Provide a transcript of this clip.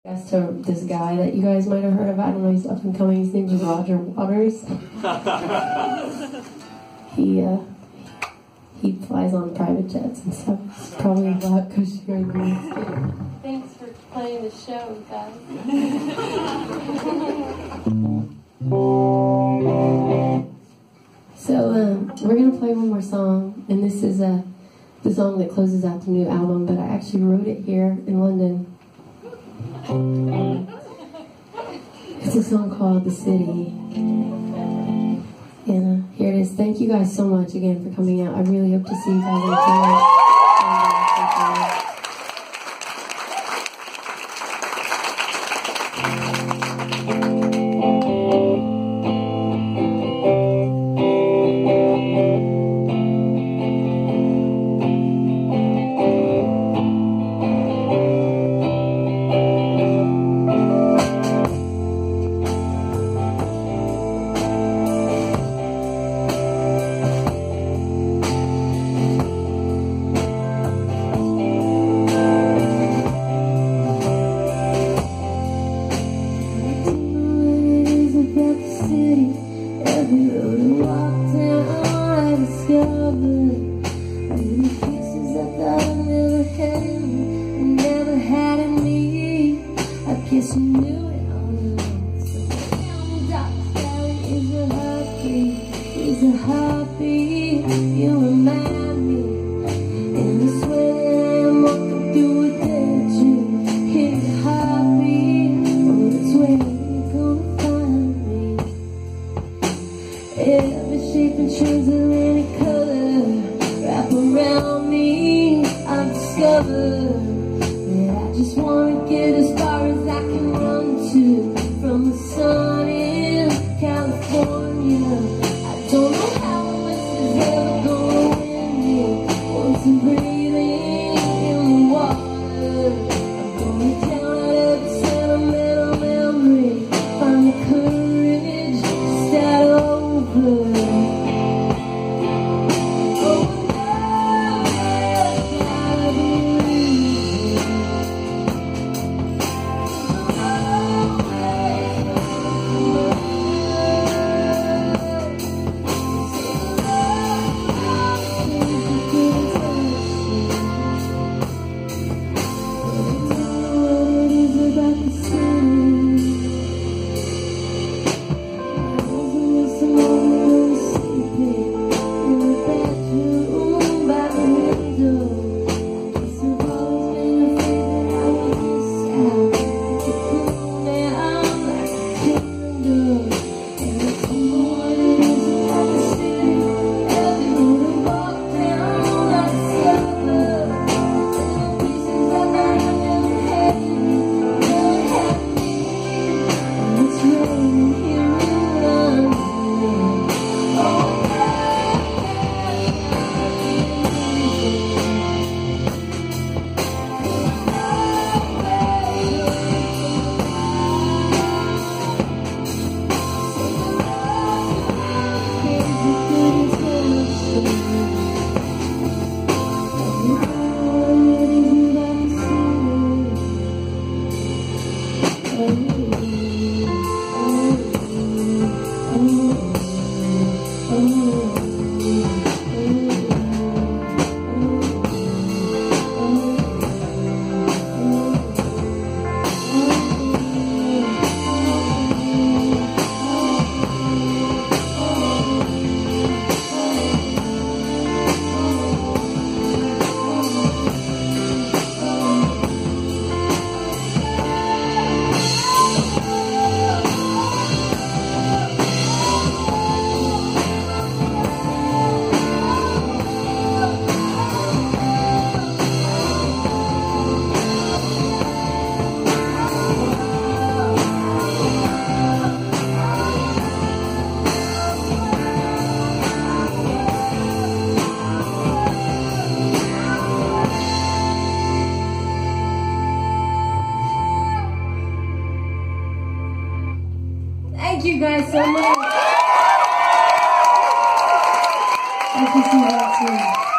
Yes, to this guy that you guys might have heard of. I don't know, he's up and coming. His name is Roger Waters. He flies on private jets and stuff. It's probably a lot cushier than me. Thanks for playing the show, guys. So we're gonna play one more song, and this is the song that closes out the new album. But I actually wrote it here in London. It's a song called "The City," and here it is. Thank you guys so much again for coming out. I really hope to see you guys on tour. Every road I walk down, I discover many pieces I thought I never had in me, never had in me. I guess you knew it all along. So tell me, Dr. Sally, is a heartbeat. You remind me, and I swear that I'm walking through a dead dream. Here's a heartbeat, oh, that's where you're gonna find me. Every shape and transatlantic color wrap around me. I've discovered that I just want to get as far as I can run to. From the sun in California, I don't know how this is ever gonna win me. Once I'm breathing in the water, I'm gonna count out every sentimental memory, find the courage to start over. Thank you guys so much. Thank you so much.